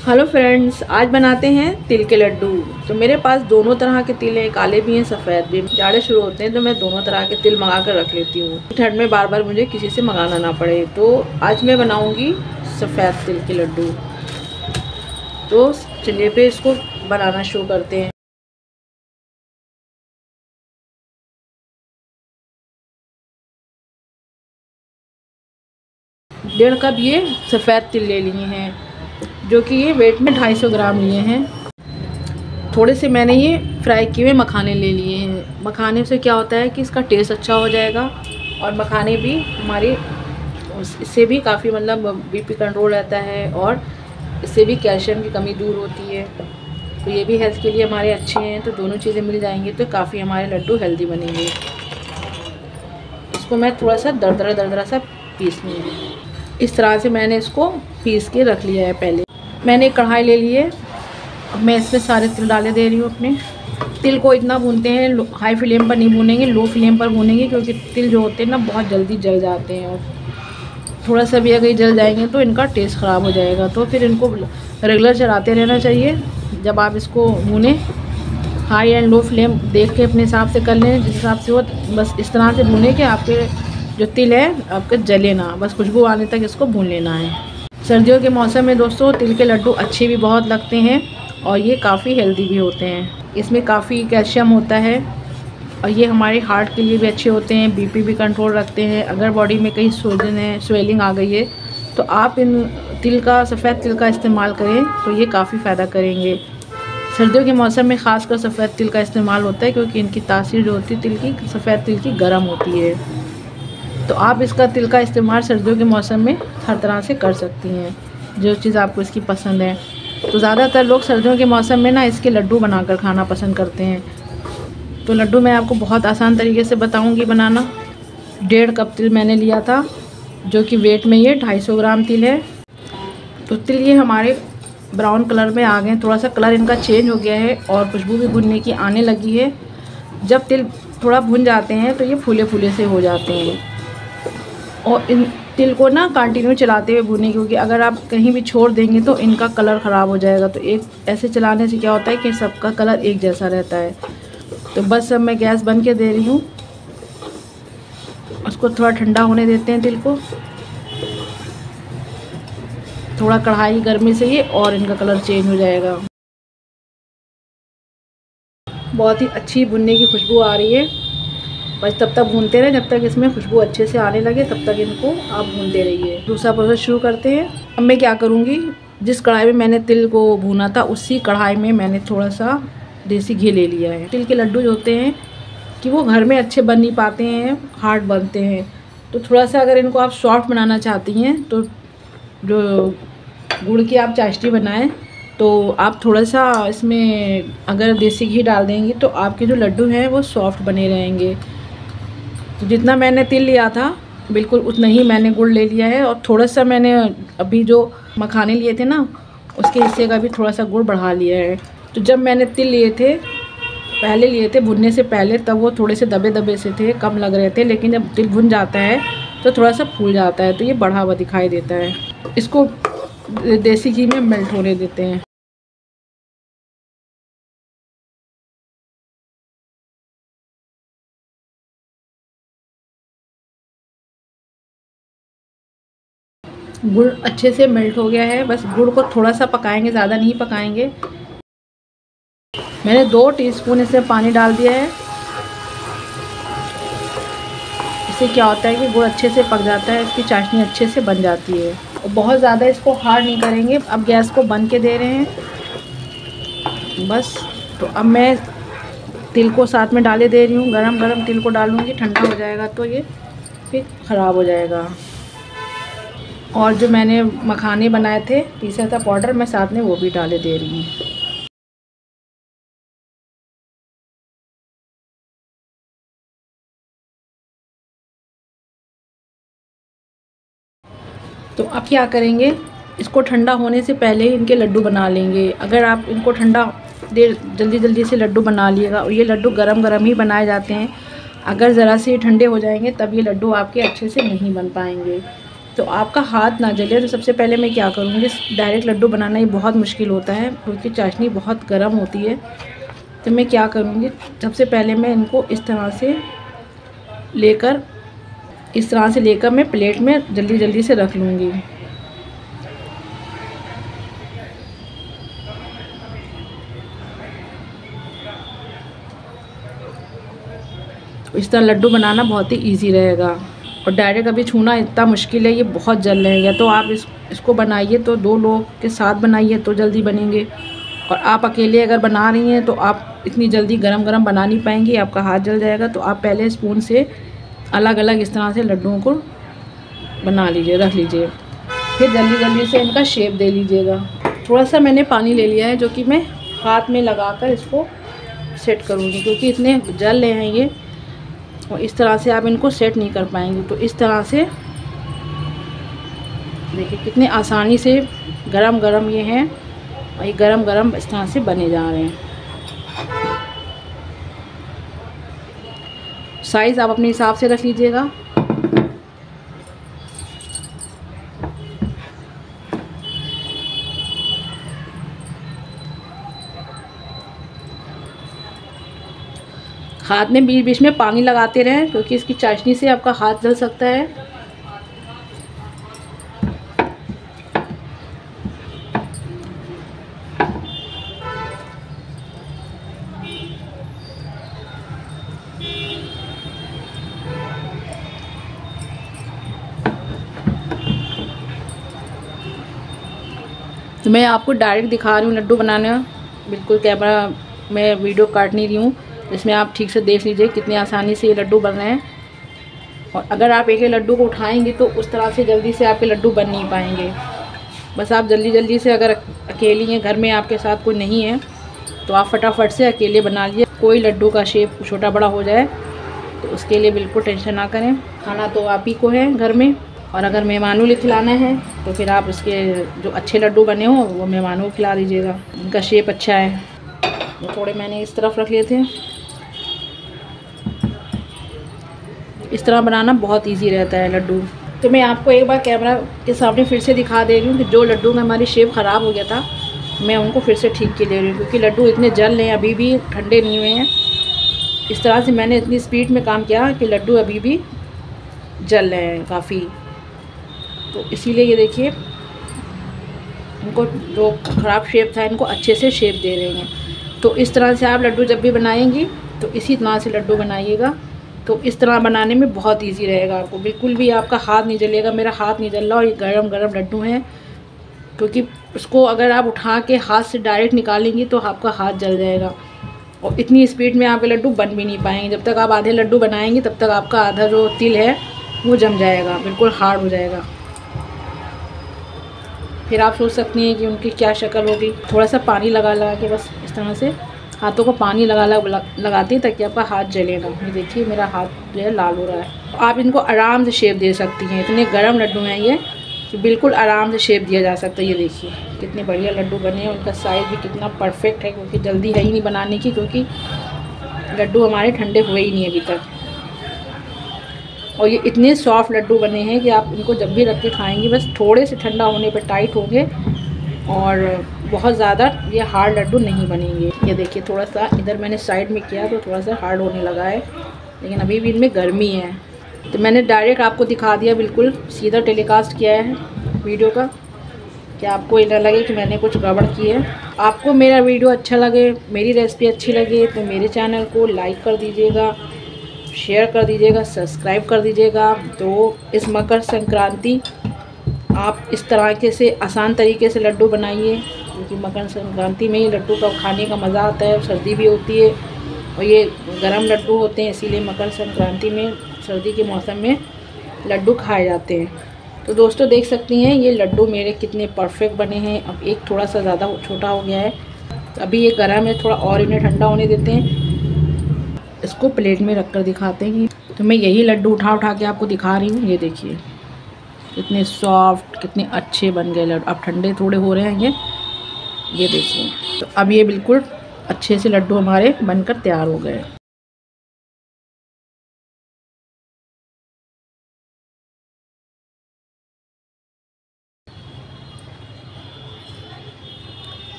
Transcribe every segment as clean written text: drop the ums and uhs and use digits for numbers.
Hello friends, आज बनाते हैं तिल के लड्डू। तो मेरे पास दोनों तरह के तिल हैं, काले भी हैं सफ़ेद भी। जाड़े शुरू होते हैं तो मैं दोनों तरह के तिल मंगा कर रख लेती हूँ, ठंड में बार बार मुझे किसी से मंगाना ना पड़े। तो आज मैं बनाऊँगी सफ़ेद तिल के लड्डू। तो चलिए फिर इसको बनाना शुरू करते हैं। डेढ़ कप ये सफ़ेद तिल ले लिए हैं, जो कि ये वेट में 250 ग्राम लिए हैं। थोड़े से मैंने ये फ्राई किए हुए मखाने ले लिए हैं। मखाने से क्या होता है कि इसका टेस्ट अच्छा हो जाएगा, और मखाने भी हमारी इससे भी काफ़ी बीपी कंट्रोल रहता है, और इससे भी कैल्शियम की कमी दूर होती है। तो ये भी हेल्थ के लिए हमारे अच्छे हैं। तो दोनों चीज़ें मिल जाएंगी तो काफ़ी हमारे लड्डू हेल्दी बनेंगे। इसको मैं थोड़ा सा दरदरा सा पीस लूँगी। इस तरह से मैंने इसको पीस के रख लिया है। पहले मैंने एक कढ़ाई ले ली है। अब मैं इसमें सारे तिल डाले दे रही हूँ अपने। तिल को इतना भूनते हैं, हाई फ्लेम पर नहीं भूनेंगे, लो फ्लेम पर भूनेंगे, क्योंकि तिल जो होते हैं ना बहुत जल्दी जल जाते हैं, और थोड़ा सा भी अगर जल जाएंगे तो इनका टेस्ट ख़राब हो जाएगा। तो फिर इनको रेगुलर चलाते रहना चाहिए। जब आप इसको भूनें, हाई एंड लो फ्लेम देख के अपने हिसाब से कर लें, जिस हिसाब से हो। बस इस तरह से भूनें कि आपके जो तिल है आपके जले ना, बस खुशबू आने तक इसको भून लेना है। सर्दियों के मौसम में दोस्तों तिल के लड्डू अच्छे भी बहुत लगते हैं, और ये काफ़ी हेल्दी भी होते हैं। इसमें काफ़ी कैल्शियम होता है, और ये हमारे हार्ट के लिए भी अच्छे होते हैं। बीपी भी कंट्रोल रखते हैं। अगर बॉडी में कहीं सूजन है, स्वेलिंग आ गई है, तो आप इन सफ़ेद तिल का इस्तेमाल करें तो ये काफ़ी फ़ायदा करेंगे। सर्दियों के मौसम में ख़ासकर सफ़ेद तिल का इस्तेमाल होता है, क्योंकि इनकी तासीर जो होती है सफ़ेद तिल की गर्म होती है। तो आप इसका तिल का इस्तेमाल सर्दियों के मौसम में हर तरह से कर सकती हैं, जो चीज़ आपको इसकी पसंद है। तो ज़्यादातर लोग सर्दियों के मौसम में ना इसके लड्डू बनाकर खाना पसंद करते हैं। तो लड्डू मैं आपको बहुत आसान तरीके से बताऊंगी बनाना। 1.5 कप तिल मैंने लिया था, जो कि वेट में ये 250 ग्राम तिल है। तो तिल ये हमारे ब्राउन कलर में आ गए, थोड़ा सा कलर इनका चेंज हो गया है, और खुशबू भी भुनने की आने लगी है। जब तिल थोड़ा भुन जाते हैं तो ये फूले फूले से हो जाते हैं, और इन तिल को ना कंटिन्यू चलाते हुए भूनें, क्योंकि अगर आप कहीं भी छोड़ देंगे तो इनका कलर ख़राब हो जाएगा। तो एक ऐसे चलाने से क्या होता है कि सबका कलर एक जैसा रहता है। तो बस अब मैं गैस बंद कर दे रही हूँ। उसको थोड़ा ठंडा होने देते हैं तिल को। थोड़ा कढ़ाई गर्मी से ये और इनका कलर चेंज हो जाएगा। बहुत ही अच्छी भुनने की खुशबू आ रही है। बस तब तक भूनते रहें जब तक इसमें खुशबू अच्छे से आने लगे, तब तक इनको आप भूनते रहिए। दूसरा प्रोसेस शुरू करते हैं। अब मैं क्या करूँगी, जिस कढ़ाई में मैंने तिल को भूना था उसी कढ़ाई में मैंने थोड़ा सा देसी घी ले लिया है। तिल के लड्डू जो होते हैं कि वो घर में अच्छे बन नहीं पाते हैं, हार्ड बनते हैं। तो थोड़ा सा अगर इनको आप सॉफ्ट बनाना चाहती हैं, तो जो गुड़ की आप चाशनी बनाएं, तो आप थोड़ा सा इसमें अगर देसी घी डाल देंगी तो आपके जो लड्डू हैं वो सॉफ्ट बने रहेंगे। तो जितना मैंने तिल लिया था बिल्कुल उतना ही मैंने गुड़ ले लिया है, और थोड़ा सा मैंने अभी जो मखाने लिए थे ना उसके हिस्से का भी थोड़ा सा गुड़ बढ़ा लिया है। तो जब मैंने तिल पहले लिए थे भुनने से पहले, तब वो थोड़े से दबे दबे से थे, कम लग रहे थे। लेकिन जब तिल भुन जाता है तो थोड़ा सा फूल जाता है, तो ये बढ़ा हुआ दिखाई देता है। इसको देसी घी में मेल्ट होने देते हैं। गुड़ अच्छे से मेल्ट हो गया है। बस गुड़ को थोड़ा सा पकाएंगे, ज़्यादा नहीं पकाएंगे। मैंने 2 टीस्पून इसमें पानी डाल दिया है। इससे क्या होता है कि गुड़ अच्छे से पक जाता है, इसकी चाशनी अच्छे से बन जाती है। और बहुत ज़्यादा इसको हार्ड नहीं करेंगे। अब गैस को बंद के दे रहे हैं बस। तो अब मैं तिल को साथ में डाले दे रही हूँ। गरम गरम तिल को डालूँगी, ठंडा हो जाएगा तो ये फिर ख़राब हो जाएगा। और जो मैंने मखाने बनाए थे, पीसा था पाउडर, मैं साथ में वो भी डाले दे रही हूँ। तो अब क्या करेंगे, इसको ठंडा होने से पहले ही इनके लड्डू बना लेंगे। अगर आप इनको जल्दी से लड्डू बना लिएगा, और ये लड्डू गरम गरम ही बनाए जाते हैं। अगर ज़रा से ठंडे हो जाएंगे तब ये लड्डू आपके अच्छे से नहीं बन पाएंगे। तो आपका हाथ ना जले तो सबसे पहले मैं क्या करूँगी, डायरेक्ट लड्डू बनाना ये बहुत मुश्किल होता है क्योंकि चाशनी बहुत गर्म होती है। तो मैं क्या करूँगी, सबसे पहले मैं इनको इस तरह से लेकर मैं प्लेट में जल्दी जल्दी से रख लूँगी। इस तरह लड्डू बनाना बहुत ही इजी रहेगा। और डायरेक्ट अभी छूना इतना मुश्किल है, ये बहुत जल रहे हैं। या तो आप इसको बनाइए तो 2 लोग के साथ बनाइए तो जल्दी बनेंगे, और आप अकेले अगर बना रही हैं तो आप इतनी जल्दी गरम गरम बना नहीं पाएंगी, आपका हाथ जल जाएगा। तो आप पहले स्पून से अलग अलग इस तरह से लड्डुओं को बना लीजिए, रख लीजिए, फिर जल्दी जल्दी से इनका शेप दे लीजिएगा। थोड़ा सा मैंने पानी ले लिया है जो कि मैं हाथ में लगाकर इसको सेट करूँगी, क्योंकि इतने जल रहे हैं ये, और इस तरह से आप इनको सेट नहीं कर पाएंगे। तो इस तरह से देखिए कितने आसानी से गरम गरम ये हैं, और ये गरम गरम इस तरह से बने जा रहे हैं। साइज़ आप अपने हिसाब से रख लीजिएगा। हाथ में बीच बीच में पानी लगाते रहें क्योंकि इसकी चाशनी से आपका हाथ जल सकता है। तो मैं आपको डायरेक्ट दिखा रही हूँ लड्डू बनाना, बिल्कुल कैमरा मैं वीडियो काट नहीं रही हूँ। इसमें आप ठीक से देख लीजिए कितनी आसानी से ये लड्डू बन रहे हैं। और अगर आप एक लड्डू को उठाएंगे तो उस तरह से जल्दी से आपके लड्डू बन नहीं पाएंगे। बस आप जल्दी जल्दी से, अगर अकेली हैं, घर में आपके साथ कोई नहीं है, तो आप फटाफट से अकेले बना लीजिए। कोई लड्डू का शेप छोटा बड़ा हो जाए तो उसके लिए बिल्कुल टेंशन ना करें। खाना तो आप ही को है घर में, और अगर मेहमानों को खिलाना है तो फिर आप इसके जो अच्छे लड्डू बने हों वो मेहमानों को खिला दीजिएगा। इनका शेप अच्छा है। तो थोड़े मैंने इस तरफ रख लिए थे। इस तरह बनाना बहुत इजी रहता है लड्डू। तो मैं आपको एक बार कैमरा के सामने फिर से दिखा दे रही हूँ कि जो लड्डू में हमारी शेप ख़राब हो गया था, मैं उनको फिर से ठीक के ले रही हूँ, क्योंकि लड्डू इतने जल रहे हैं, अभी भी ठंडे नहीं हुए हैं। इस तरह से मैंने इतनी स्पीड में काम किया कि लड्डू अभी भी जल रहे हैं काफ़ी। तो इसीलिए ये देखिए, इनको जो ख़राब शेप था इनको अच्छे से शेप दे रहे हैं। तो इस तरह से आप लड्डू जब भी बनाएंगी तो इसी तरह से लड्डू बनाइएगा। तो इस तरह बनाने में बहुत इजी रहेगा, आपको बिल्कुल भी आपका हाथ नहीं जलेगा। मेरा हाथ नहीं जल रहा, और ये गरम गरम लड्डू हैं, क्योंकि उसको अगर आप उठा के हाथ से डायरेक्ट निकालेंगी तो आपका हाथ जल जाएगा, और इतनी स्पीड में आपके लड्डू बन भी नहीं पाएंगे। जब तक आप आधे लड्डू बनाएंगे तब तक आपका आधा जो तिल है वो जम जाएगा, बिल्कुल हार्ड हो जाएगा। फिर आप सोच सकती हैं कि उनकी क्या शक्ल होगी। थोड़ा सा पानी लगा लगा के बस इस तरह से हाथों को पानी लगाती हैं ताकि आपका हाथ जले ना। ये देखिए मेरा हाथ जो है लाल हो रहा है। आप इनको आराम से शेप दे सकती हैं, इतने गर्म लड्डू हैं ये कि बिल्कुल आराम से शेप दिया जा सकता है। ये देखिए कितने बढ़िया लड्डू बने हैं, उनका साइज़ भी कितना परफेक्ट है, क्योंकि जल्दी है ही नहीं बनाने की, क्योंकि लड्डू हमारे ठंडे हुए ही नहीं अभी तक। और ये इतने सॉफ्ट लड्डू बने हैं कि आप इनको जब भी रख के खाएँगी बस थोड़े से ठंडा होने पर टाइट होंगे, और बहुत ज़्यादा ये हार्ड लड्डू नहीं बनेंगे। ये देखिए थोड़ा सा इधर मैंने साइड में किया तो थोड़ा सा हार्ड होने लगा है, लेकिन अभी भी इनमें गर्मी है। तो मैंने डायरेक्ट आपको दिखा दिया, बिल्कुल सीधा टेलीकास्ट किया है वीडियो का, कि आपको ये ना लगे कि मैंने कुछ गड़बड़ की है। आपको मेरा वीडियो अच्छा लगे, मेरी रेसिपी अच्छी लगे तो मेरे चैनल को लाइक कर दीजिएगा, शेयर कर दीजिएगा, सब्सक्राइब कर दीजिएगा। तो इस मकर संक्रांति आप इस तरह के से आसान तरीके से लड्डू बनाइए, क्योंकि मकर संक्रांति में ही लड्डू का खाने का मज़ा आता है। सर्दी भी होती है और ये गरम लड्डू होते हैं, इसीलिए मकर संक्रांति में, सर्दी के मौसम में लड्डू खाए जाते हैं। तो दोस्तों देख सकती हैं ये लड्डू मेरे कितने परफेक्ट बने हैं। अब एक थोड़ा सा ज़्यादा छोटा हो गया है, तो अभी ये गर्म है, थोड़ा और इन्हें ठंडा होने देते हैं। इसको प्लेट में रख कर दिखाते हैं। तो मैं यही लड्डू उठा के आपको दिखा रही हूँ। ये देखिए कितने सॉफ्ट, कितने अच्छे बन गए लड्डू। अब ठंडे थोड़े हो रहे हैं ये देखिए। तो अब ये बिल्कुल अच्छे से लड्डू हमारे बनकर तैयार हो गए।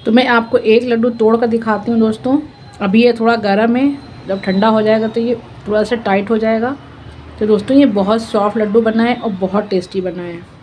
तो मैं आपको एक लड्डू तोड़ कर दिखाती हूँ दोस्तों। अभी ये थोड़ा गर्म है, जब ठंडा हो जाएगा तो ये थोड़ा सा टाइट हो जाएगा। तो दोस्तों ये बहुत सॉफ्ट लड्डू बना है और बहुत टेस्टी बना है।